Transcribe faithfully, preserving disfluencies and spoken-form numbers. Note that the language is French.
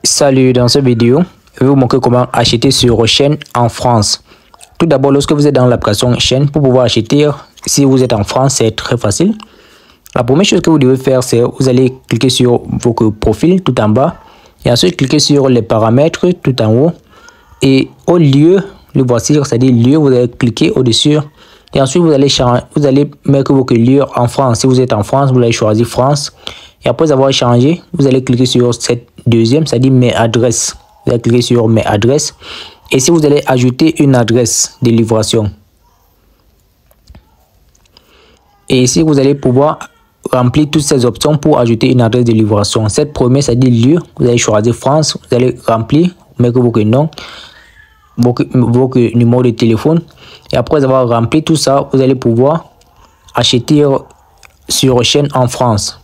Salut, dans cette vidéo, je vais vous montrer comment acheter sur Shein en France. Tout d'abord, lorsque vous êtes dans l'application Shein, pour pouvoir acheter, si vous êtes en France, c'est très facile. La première chose que vous devez faire, c'est vous allez cliquer sur votre profil tout en bas et ensuite cliquer sur les paramètres tout en haut. Et au lieu, le voici, c'est-à-dire lieu, vous allez cliquer au-dessus et ensuite vous allez, vous allez mettre votre lieu en France. Si vous êtes en France, vous allez choisir France. Et après avoir changé, vous allez cliquer sur cette deuxième, c'est-à-dire mes adresses. Vous allez cliquer sur mes adresses. Et si vous allez ajouter une adresse de livraison. Et ici, vous allez pouvoir remplir toutes ces options pour ajouter une adresse de livraison. Cette première, c'est-à-dire lieu, vous allez choisir France. Vous allez remplir, mettre votre nom, votre, votre numéro de téléphone. Et après avoir rempli tout ça, vous allez pouvoir acheter sur Shein en France.